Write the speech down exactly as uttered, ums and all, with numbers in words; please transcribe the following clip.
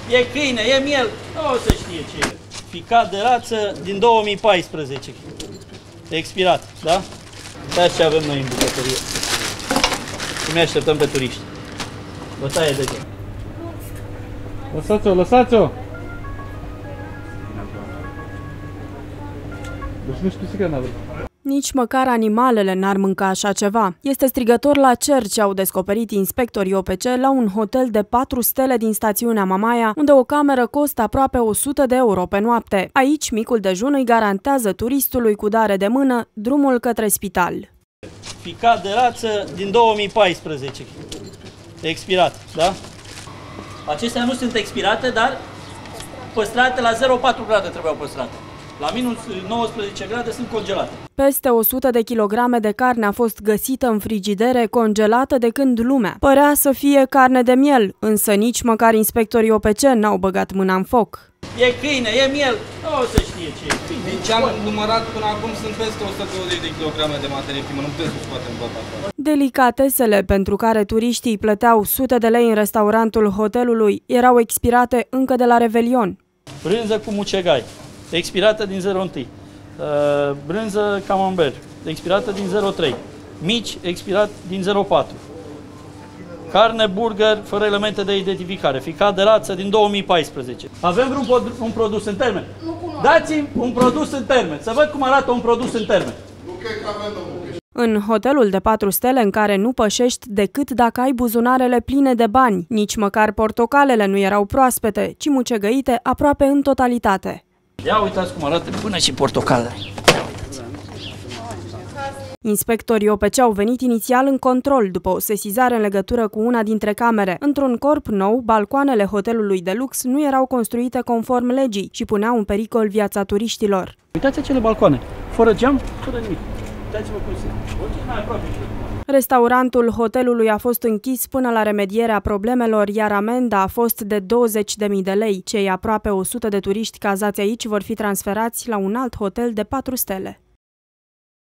E câine, e miel, nu o să știe ce e. Ficat de rață din două mii paisprezece. Expirat, da? Uitați ce avem noi în bucătărie. Cum ne așteptăm pe turiști. Vă taie de gând. Lăsați-o, lăsați-o! Deci nu știu sigur n-a vrut. Nici măcar animalele n-ar mânca așa ceva. Este strigător la cer ce au descoperit inspectorii O P C la un hotel de patru stele din stațiunea Mamaia, unde o cameră costă aproape o sută de euro pe noapte. Aici, micul dejun îi garantează turistului cu dare de mână drumul către spital. Ficat de rață din două mii paisprezece. Expirat, da? Acestea nu sunt expirate, dar păstrate la zero virgulă patru grade trebuiau păstrate. La minus nouăsprezece grade sunt congelate. Peste o sută de kilograme de carne a fost găsită în frigidere, congelată de când lumea. Părea să fie carne de miel, însă nici măcar inspectorii O P C n-au băgat mâna în foc. E câine, e miel, nu o să știe ce e. Din ce am numărat până acum sunt peste o sută douăzeci de kilograme de materie primă, nu putem să scoatem tot asta. Delicatesele pentru care turiștii plăteau sute de lei în restaurantul hotelului erau expirate încă de la Revelion. Brânză cu mucegai, expirată din zero unu. Uh, brânză camembert, expirată din zero trei. Mici, expirat din zero patru. Carne burger fără elemente de identificare, ficat de rață din două mii paisprezece. Avem vreun un produs în termen? Dați-mi un produs în termen, să văd cum arată un produs în termen. În hotelul de patru stele în care nu pășești decât dacă ai buzunarele pline de bani, nici măcar portocalele nu erau proaspete, ci mucegăite aproape în totalitate. Ia uitați cum arată până și portocalele. Inspectorii O P C au venit inițial în control după o sesizare în legătură cu una dintre camere. Într-un corp nou, balcoanele hotelului de lux nu erau construite conform legii și puneau în pericol viața turiștilor. Uitați acele balcoane, fără geam, fără nimic. Uitați-vă cum sunt. Mai aproape. Restaurantul hotelului a fost închis până la remedierea problemelor, iar amenda a fost de douăzeci de mii de lei. Cei aproape o sută de turiști cazați aici vor fi transferați la un alt hotel de patru stele.